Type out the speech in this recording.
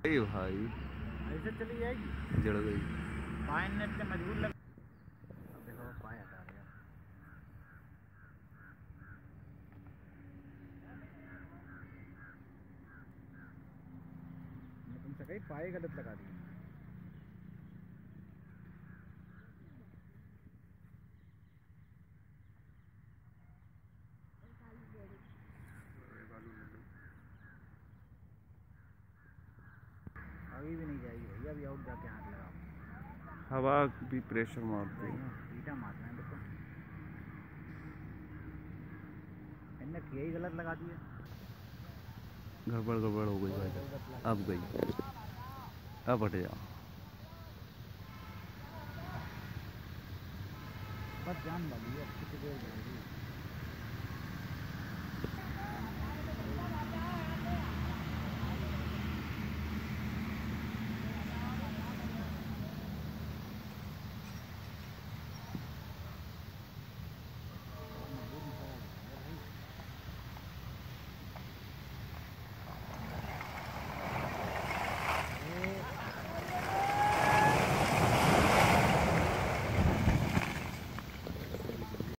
भाई ऐसे चली जाएगी, जड़ गई। पाए नेट पे मजबूर लग। अब देखो पाए हटा रहे हैं। मैं तुमसे कही पाए गलत लगा दी। अभी भी नहीं जाएगी भैया, अभी आउट जाके हाथ लगा। हवा भी प्रेशर मारती है। ईटा मारना है देखो, इनने किया ही गलत लगा दिया। गड़बड़ गड़बड़ हो गई भाई, अब गई, अब हट जा। बस जान वाली है, कितनी देर जाएगी।